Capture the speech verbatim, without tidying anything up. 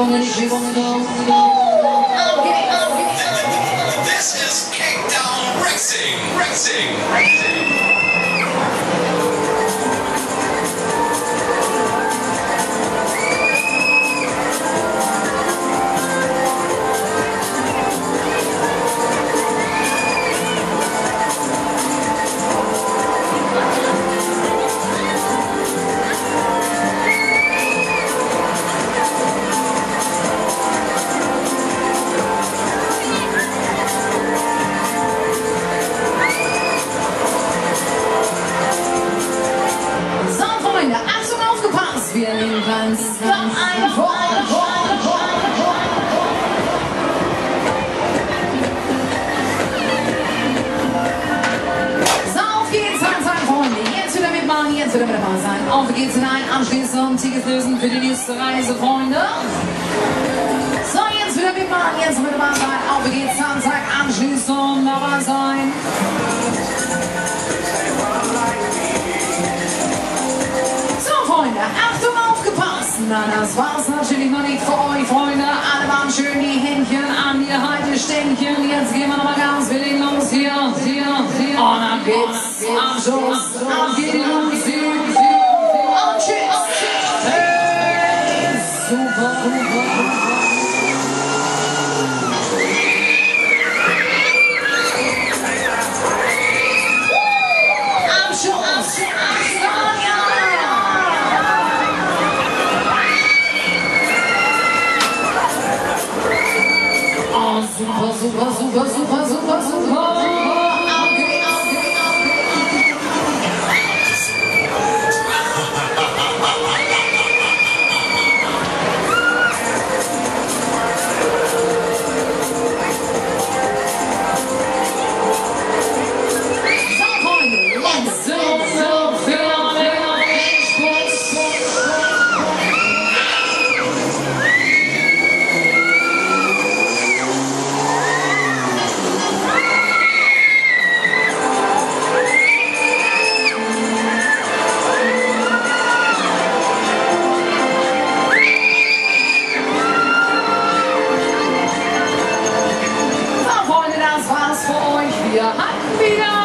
Schwungen, Schwungen. This is Kickdown Racing, Racing, Racing. Wir nehmen ganz ein vor. So, auf geht's, meine Freunde. Jetzt wieder mitmachen, jetzt wieder mit dabei sein. Auf geht's hinein, anschließend Tickets lösen für die nächste Reise, Freunde. So, jetzt wieder mitmachen, jetzt wieder dabei sein. Auf geht's, Samstag, anschließend dabei sein. Freunde, Achtung, aufgepasst! Na, das war's natürlich noch nicht für euch, Freunde. Alle waren schön die Händchen an die Halteständchen. Jetzt gehen wir nochmal ganz willig los. Hier, hier, hier. Und dann geht's am Schluss. Ab geht die Luft. Und tschüss. Hey, super, super. Am Schluss. Super, super, super, super, super, super. Okay, okay, so, Freunde, letzte Runde für alle. Wir hatten wieder